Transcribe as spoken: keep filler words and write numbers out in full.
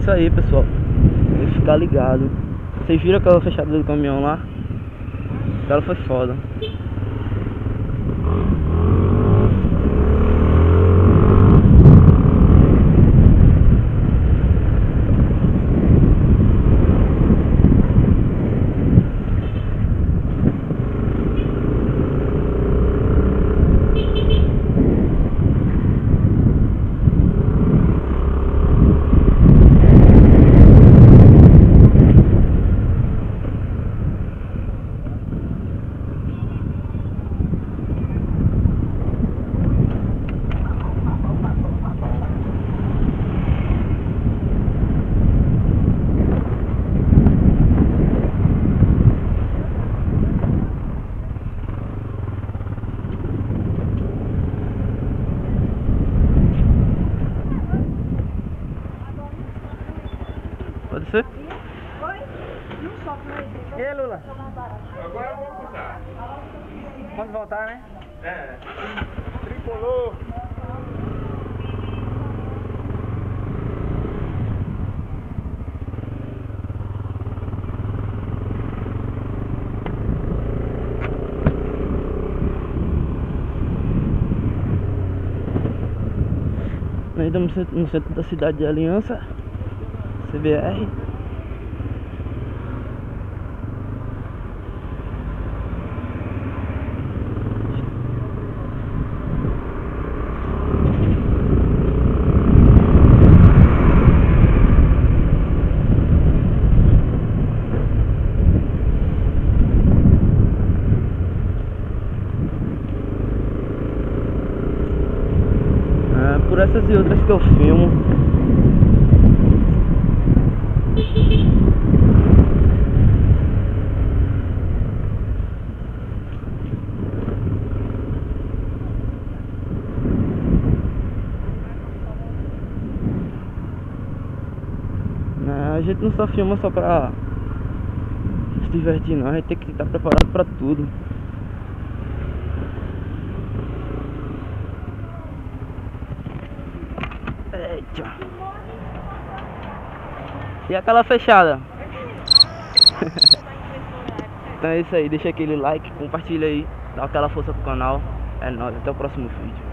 isso aí, pessoal. Tem que ficar ligado. Vocês viram aquela fechada do caminhão lá? Ela foi foda. Pode ser? Oi? Não sofre, né? E aí, Lula? Agora eu vou voltar. Pode voltar, né? É. Tricolor. Nós estamos no centro da cidade de Aliança, C B R. É por essas e outras que eu filmo. A gente não só filma só pra se divertir não, a gente tem que estar preparado pra tudo. Eita. E aquela fechada? Então é isso aí, deixa aquele like, compartilha aí, dá aquela força pro canal. É nóis, até o próximo vídeo.